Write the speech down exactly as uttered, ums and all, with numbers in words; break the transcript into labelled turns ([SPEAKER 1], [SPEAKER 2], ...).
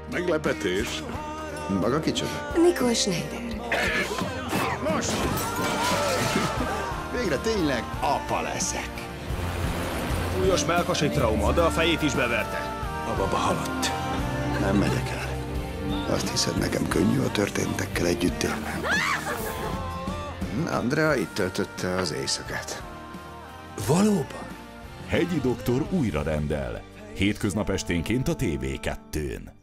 [SPEAKER 1] Meglepetés.
[SPEAKER 2] Maga kicsoda?
[SPEAKER 3] Nicole Schneider.
[SPEAKER 2] Most! Végre tényleg apa leszek.
[SPEAKER 4] Súlyos mellkasi trauma, de a fejét is beverte.
[SPEAKER 1] A baba halott.
[SPEAKER 2] Nem megyek el. Azt hiszed, nekem könnyű a történtekkel együtt élnem. Andrea itt töltötte az éjszakát.
[SPEAKER 1] Valóban?
[SPEAKER 5] Hegyi doktor újra rendel. Hétköznap esténként a té vé kettőn.